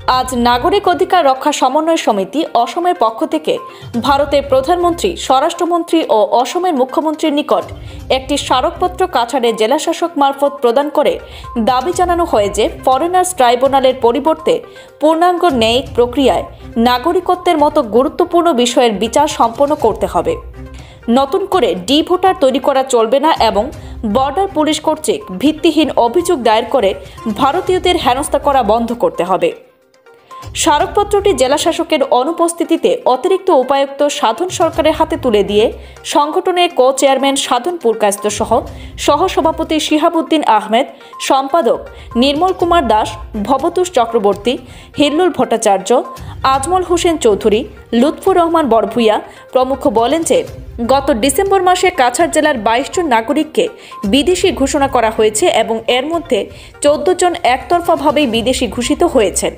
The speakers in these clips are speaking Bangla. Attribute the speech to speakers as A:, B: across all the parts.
A: আজ নাগরিক অধিকার রক্ষা সমন্বয় সমিতি অসমের পক্ষ থেকে ভারতের প্রধানমন্ত্রী, স্বরাষ্ট্রমন্ত্রী ও অসমের মুখ্যমন্ত্রীর নিকট একটি স্মারকপত্র কাছাড়ের জেলাশাসক মারফত প্রদান করে দাবি জানানো হয় যে ফরেনার্স ট্রাইব্যুনালের পরিবর্তে পূর্ণাঙ্গ ন্যায়িক প্রক্রিয়ায় নাগরিকত্বের মতো গুরুত্বপূর্ণ বিষয়ের বিচার সম্পন্ন করতে হবে। নতুন করে ডি ভোটার তৈরি করা চলবে না এবং বর্ডার পুলিশ কর্তৃক ভিত্তিহীন অভিযোগ দায়ের করে ভারতীয়দের হেনস্থা করা বন্ধ করতে হবে। স্মারকপত্রটি জেলাশাসকের অনুপস্থিতিতে অতিরিক্ত উপায়ুক্ত সাধন সরকারের হাতে তুলে দিয়ে সংগঠনের কো চেয়ারম্যান সাধন পুরকায়স্থ সহ সহসভাপতি শিহাবুদ্দিন আহমেদ, সম্পাদক নির্মল কুমার দাস, ভবতোষ চক্রবর্তী, হিল্লুল ভট্টাচার্য, আজমল হোসেন চৌধুরী, লুৎফুর রহমান বড়ভূইয়া প্রমুখ বলেন যে গত ডিসেম্বর মাসে কাছাড় জেলার 22 জন নাগরিককে বিদেশি ঘোষণা করা হয়েছে এবং এর মধ্যে 14 জন একতরফাভাবেই বিদেশি ঘোষিত হয়েছেন।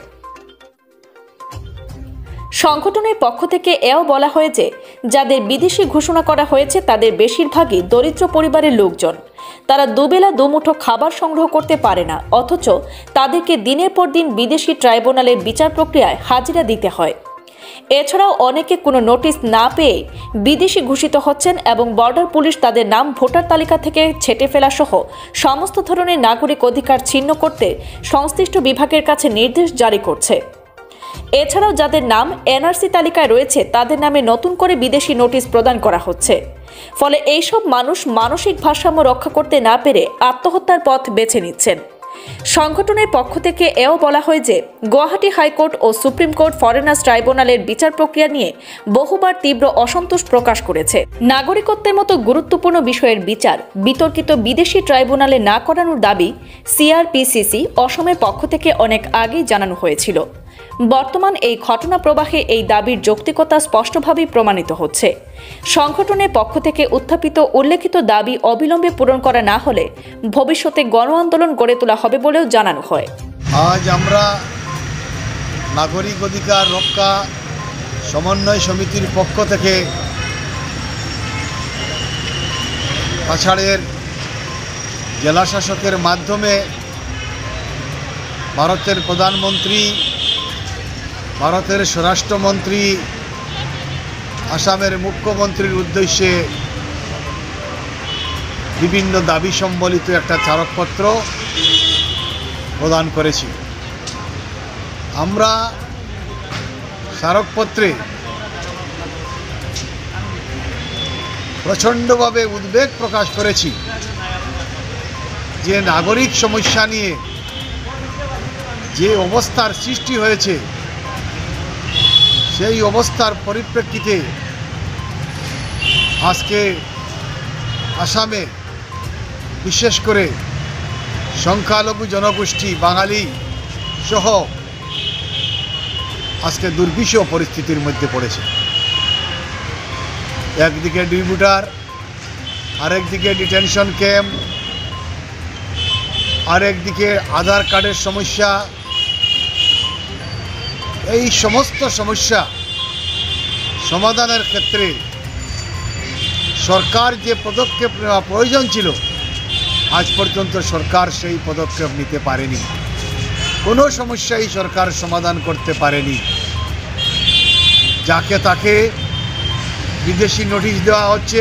A: সংগঠনের পক্ষ থেকে এও বলা হয় যে যাদের বিদেশি ঘোষণা করা হয়েছে তাদের বেশিরভাগই দরিদ্র পরিবারের লোকজন। তারা দুবেলা দুমুঠো খাবার সংগ্রহ করতে পারে না, অথচ তাদেরকে দিনের পর দিন বিদেশি ট্রাইব্যুনালের বিচার প্রক্রিয়ায় হাজিরা দিতে হয়। এছাড়াও অনেকে কোনো নোটিশ না পেয়ে বিদেশি ঘোষিত হচ্ছেন এবং বর্ডার পুলিশ তাদের নাম ভোটার তালিকা থেকে ছেঁটে ফেলা সহ সমস্ত ধরনের নাগরিক অধিকার ছিন্ন করতে সংশ্লিষ্ট বিভাগের কাছে নির্দেশ জারি করছে। এছাড়াও যাদের নাম এনআরসি তালিকায় রয়েছে তাদের নামে নতুন করে বিদেশি নোটিশ প্রদান করা হচ্ছে। ফলে এইসব মানুষ মানসিক ভারসাম্য রক্ষা করতে না পেরে আত্মহত্যার পথ বেছে নিচ্ছেন। সংগঠনের পক্ষ থেকে এও বলা হয় যে গুয়াহাটি হাইকোর্ট ও সুপ্রিম কোর্ট ফরেনার্স ট্রাইব্যুনালের বিচার প্রক্রিয়া নিয়ে বহুবার তীব্র অসন্তোষ প্রকাশ করেছে। নাগরিকত্বের মতো গুরুত্বপূর্ণ বিষয়ের বিচার বিতর্কিত বিদেশি ট্রাইব্যুনালে না করানোর দাবি সিআরপিসিসি অসমের পক্ষ থেকে অনেক আগেই জানানো হয়েছিল। বর্তমান এই ঘটনা প্রবাহে এই দাবির যৌক্তিকতা স্পষ্টভাবেই প্রমাণিত হচ্ছে। সংগঠনের পক্ষ থেকে উত্থাপিত উল্লেখিত দাবি অবিলম্বে পূরণ করা না হলে ভবিষ্যতে গণ আন্দোলন গড়ে তোলা হবে বলেও জানানো হয়।
B: আজ আমরা নাগরিক অধিকার রক্ষা সমন্বয় সমিতির পক্ষ থেকে কাছাড়ের জেলাশাসকের মাধ্যমে ভারতের প্রধানমন্ত্রী, ভারতের স্বরাষ্ট্রমন্ত্রী, আসামের মুখ্যমন্ত্রীর উদ্দেশ্যে বিভিন্ন দাবি সম্বলিত একটা স্মারকপত্র প্রদান করেছি। আমরা স্মারকপত্রে প্রচণ্ডভাবে উদ্বেগ প্রকাশ করেছি যে নাগরিক সমস্যা নিয়ে যে অবস্থার সৃষ্টি হয়েছে সেই অবস্থার পরিপ্রেক্ষিতে আজকে আসামে বিশেষ করে সংখ্যালঘু জনগোষ্ঠী বাঙালি সহ আজকে দুর্বিষহ পরিস্থিতির মধ্যে পড়েছে। একদিকে ডি ভোটার, আরেকদিকে ডিটেনশন ক্যাম্প, আরেকদিকে আধার কার্ডের সমস্যা। এই সমস্ত সমস্যা সমাধানের ক্ষেত্রে সরকার যে পদক্ষেপ নেওয়া প্রয়োজন ছিল আজ পর্যন্ত সরকার সেই পদক্ষেপ নিতে পারেনি। কোনো সমস্যাই সরকার সমাধান করতে পারেনি। যাকে তাকে বিদেশি নোটিশ দেওয়া হচ্ছে,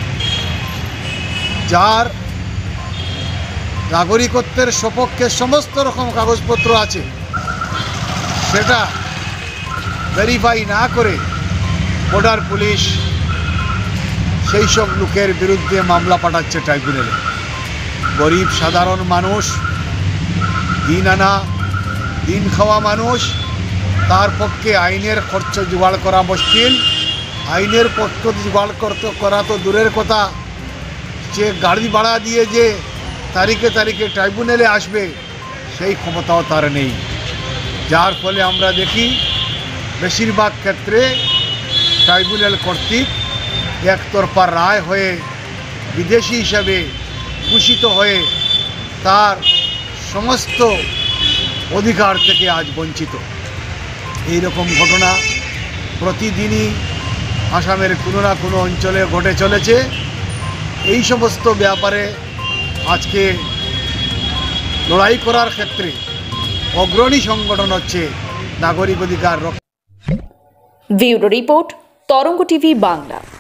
B: যার নাগরিকত্বের সপক্ষে সমস্ত রকম কাগজপত্র আছে সেটা ভেরিফাই না করে বর্ডার পুলিশ সেই সব লোকের বিরুদ্ধে মামলা পাঠাচ্ছে ট্রাইব্যুনালে। গরিব সাধারণ মানুষ, দিন আনা দিন খাওয়া মানুষ, তার পক্ষে আইনের খরচ জোগাড় করা মুশকিল। আইনের পক্ষ জোগাড় করা তো দূরের কথা, যে গাড়ি ভাড়া দিয়ে যে তারিখে তারিখে ট্রাইব্যুনালে আসবে সেই ক্ষমতাও তার নেই। যার ফলে আমরা দেখি বেশিরভাগ ক্ষেত্রে ট্রাইব্যুনাল কর্তৃক একতরফা রায় হয়ে বিদেশি হিসাবে ঘোষিত হয়ে তার সমস্ত অধিকার থেকে আজ বঞ্চিত। এই রকম ঘটনা প্রতিদিনই আসামের কোনো না কোনো অঞ্চলে ঘটে চলেছে। এই সমস্ত ব্যাপারে আজকে লড়াই করার ক্ষেত্রে অগ্রণী সংগঠন হচ্ছে নাগরিক অধিকার
A: bureau report Tarang TV Bangla.